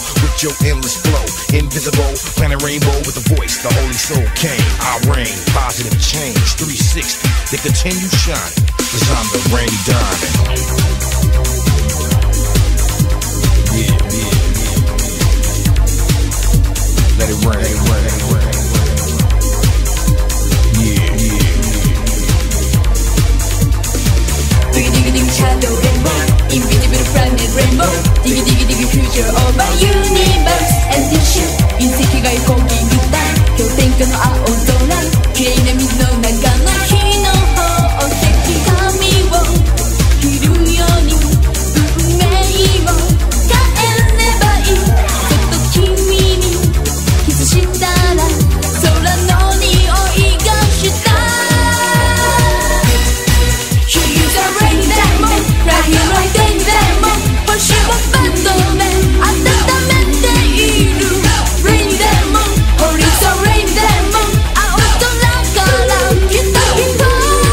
with your endless flow. Invisible, planet rainbow with a voice, the holy soul came. I reign, positive change, 360, they continue shining, cause I'm the rainy diamond. Yeah, yeah, yeah. Let it rain, rain, rain. Yeah, yeah. Diggy diggy diggy shadow rainbow, invisible planet rainbow. Diggy diggy diggy future of a universe. And this shit, 隕石が飛行機みたい。氷点下の青空、綺麗な水の中の火の宝石。髪を切るように運命を変えればいい。そっと君にキスしたら空の匂いがした。She is a rainy diamond, right here right there diamond. But she was Batman, 温めている Rainy diamond, oh it's a rainy diamond. 青空から来た人。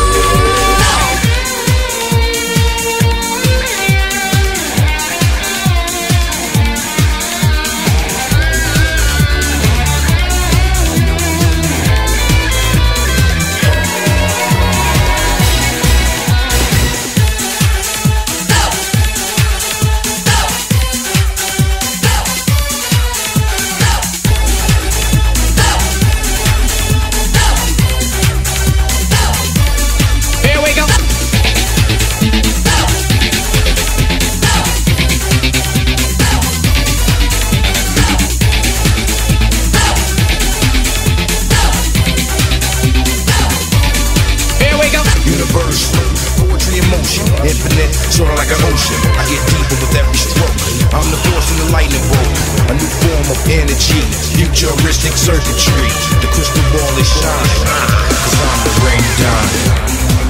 Infinite, sorta like an ocean. I get deeper with every stroke. I'm the force in the lightning bolt, a new form of energy, futuristic circuitry. The crystal ball is shining, cause I'm the rainy diamond.